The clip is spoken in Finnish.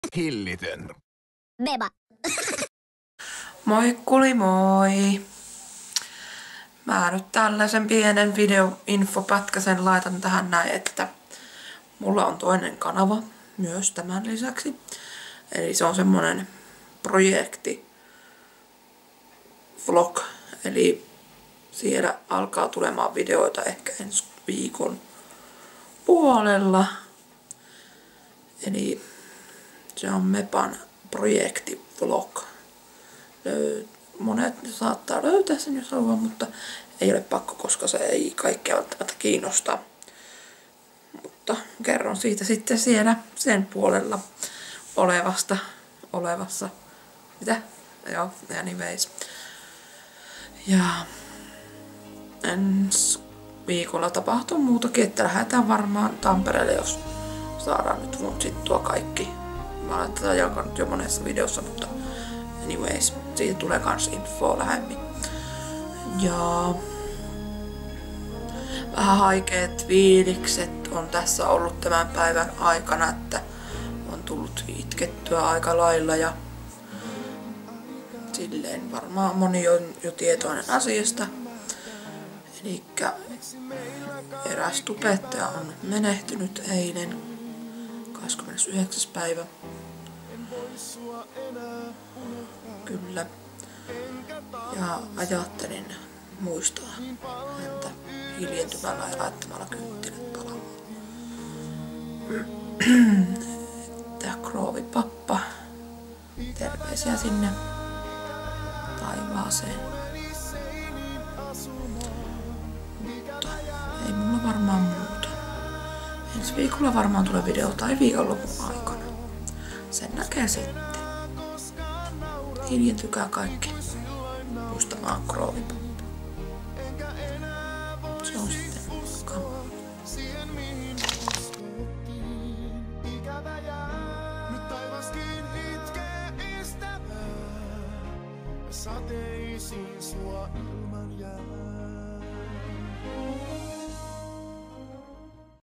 Hillitön. Beba. Moikkuli moi! Mä nyt tällaisen pienen videoinfopätkäsen laitan tähän näin, että mulla on toinen kanava myös tämän lisäksi. Eli se on semmonen projekti vlog. Eli siellä alkaa tulemaan videoita ehkä ensi viikon puolella. Eli se on Mepan projekti vlog. Monet saattaa löytää sen jos haluaa, mutta ei ole pakko, koska se ei kaikkea välttämättä kiinnosta. Mutta kerron siitä sitten siellä sen puolella olevassa. Mitä? Joo, anyways. Ja ensi viikolla tapahtuu muutakin, että lähdetään varmaan Tampereelle, jos saadaan nyt funtittua kaikki. Mä olen tätä jakanut jo monessa videossa, mutta anyways, siitä tulee kans infoa lähemmin. Ja vähän haikeet fiilikset on tässä ollut tämän päivän aikana, että on tullut itkettyä aika lailla ja silleen varmaan moni on jo tietoinen asiasta. Elikkä eräs tubettaja on menehtynyt eilen 29. päivä. Kyllä. Ja ajattelin muistaa häntä hiljentymällä ja laittamalla kynttilät palamaan. Tää Kroovipappa. Terveisiä sinne taivaaseen. Mutta ei mulla varmaan muuta. Ensi viikolla varmaan tulee video tai viikonlopun aikana. Sen näkee sitten. Hiljentykää kaikki muistamaan Kroovipappa. Se on sitten kamaa. Sateisiin sua ilman jää.